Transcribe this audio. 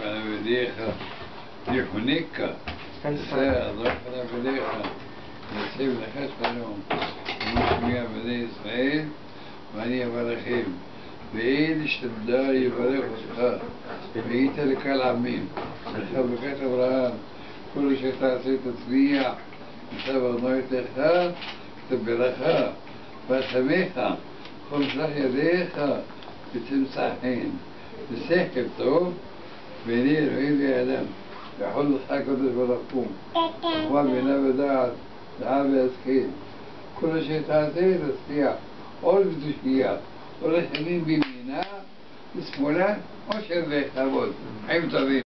עבדיך יחוניקה, אדרך עבדיך יציב לך שלום, ומשמיע בני ישראל ואני אברכם, ואין השתבדר יברך אותך, והיית לקהל עמים, לך ברכת אברהם, כל אשר תעשה תצליח, ושב ארנוע לך, תברכה, ושמחה, כל שלח ידיך, ותמצא חן, ושכל טוב, בעיני אלוהים ואדם, ויכול לך הקדוש ברוך הוא, חוכמה בינה ודעת, דעה והשכל, כל אשר תעשה תצליח, או לתושייה, או לחנין בימינה, לשמאלה, או של בכבוד, חיים טובים.